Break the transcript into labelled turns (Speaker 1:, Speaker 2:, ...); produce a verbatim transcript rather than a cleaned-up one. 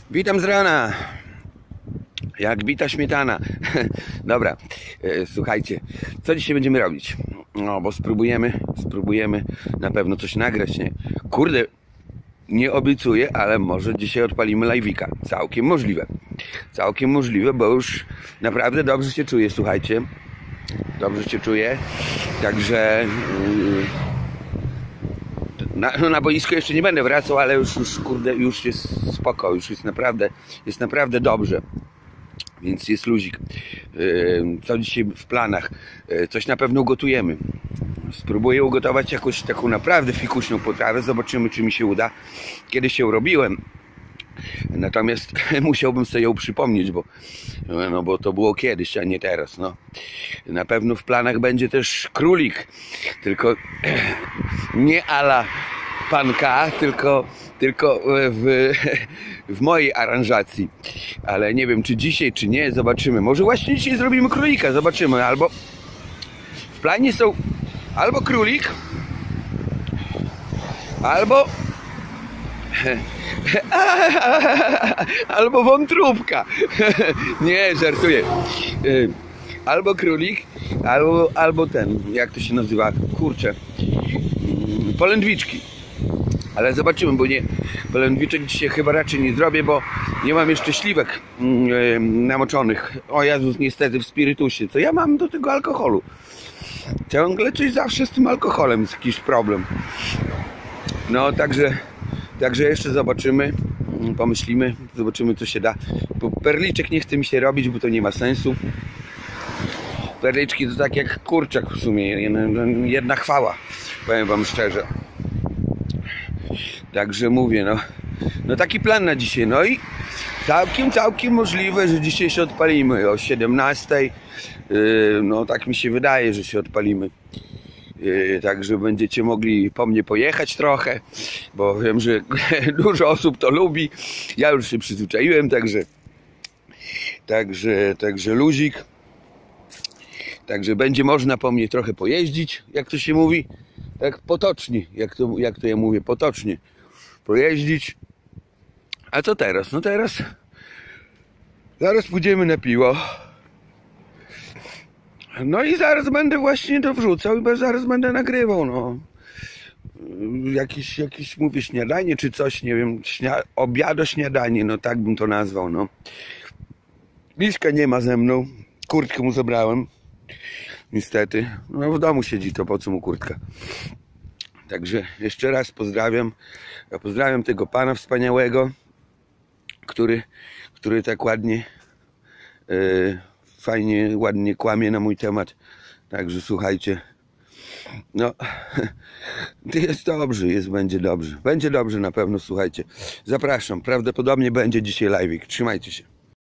Speaker 1: Witam z rana, jak bita śmietana. Dobra, e, słuchajcie, co dzisiaj będziemy robić? No, bo spróbujemy, spróbujemy na pewno coś nagrać, nie? Kurde, nie obiecuję, ale może dzisiaj odpalimy live'ika. Całkiem możliwe. Całkiem możliwe, bo już naprawdę dobrze się czuję, słuchajcie. Dobrze się czuję, także... Yy, Na, no na boisko jeszcze nie będę wracał, ale już, już kurde, już jest spoko, już jest naprawdę, jest naprawdę dobrze. Więc jest luzik. Yy, co dzisiaj w planach? Yy, coś na pewno ugotujemy. Spróbuję ugotować jakąś taką naprawdę fikuśną potrawę. Zobaczymy, czy mi się uda. Kiedyś się robiłem. Natomiast musiałbym sobie ją przypomnieć, bo, no bo to było kiedyś, a nie teraz. No. Na pewno w planach będzie też królik. Tylko nie ala pan K, tylko, tylko w, w mojej aranżacji. Ale nie wiem, czy dzisiaj, czy nie, zobaczymy. Może właśnie dzisiaj zrobimy królika, zobaczymy. Albo w planie są albo królik, albo albo wątróbka. Nie, żartuję. Albo królik, albo, albo ten, jak to się nazywa, kurczę, polędwiczki. Ale zobaczymy, bo nie, polędwiczek dzisiaj chyba raczej nie zrobię, bo nie mam jeszcze śliwek yy, namoczonych. O Jezus, niestety w spirytusie. Co ja mam do tego alkoholu? Ciągle coś zawsze z tym alkoholem jest jakiś problem. No, także, także jeszcze zobaczymy, pomyślimy, zobaczymy, co się da. Bo perliczek nie chce mi się robić, bo to nie ma sensu. Perliczki to tak jak kurczak w sumie, jedna chwała, powiem wam szczerze. Także mówię, no, no taki plan na dzisiaj. No i całkiem, całkiem możliwe, że dzisiaj się odpalimy o siedemnastej. Yy, no tak mi się wydaje, że się odpalimy. Yy, także będziecie mogli po mnie pojechać trochę, bo wiem, że dużo osób to lubi. Ja już się przyzwyczaiłem, także także, także luzik. Także będzie można po mnie trochę pojeździć, jak to się mówi, tak potocznie, jak to, jak to ja mówię, potocznie pojeździć. A co teraz? No teraz zaraz pójdziemy na piwo. No i zaraz będę właśnie to wrzucał i zaraz będę nagrywał, no. Jakieś, jakieś mówię, śniadanie czy coś, nie wiem, śnia obiado, śniadanie, no tak bym to nazwał, no. Liszka nie ma ze mną, kurtkę mu zabrałem. Niestety, no w domu siedzi, to po co mu kurtka. Także jeszcze raz pozdrawiam. Ja pozdrawiam tego pana wspaniałego, który, który tak ładnie, yy, fajnie, ładnie kłamie na mój temat. Także słuchajcie, no jest dobrze, jest, będzie dobrze. Będzie dobrze na pewno, słuchajcie. Zapraszam, prawdopodobnie będzie dzisiaj live'ik. Trzymajcie się.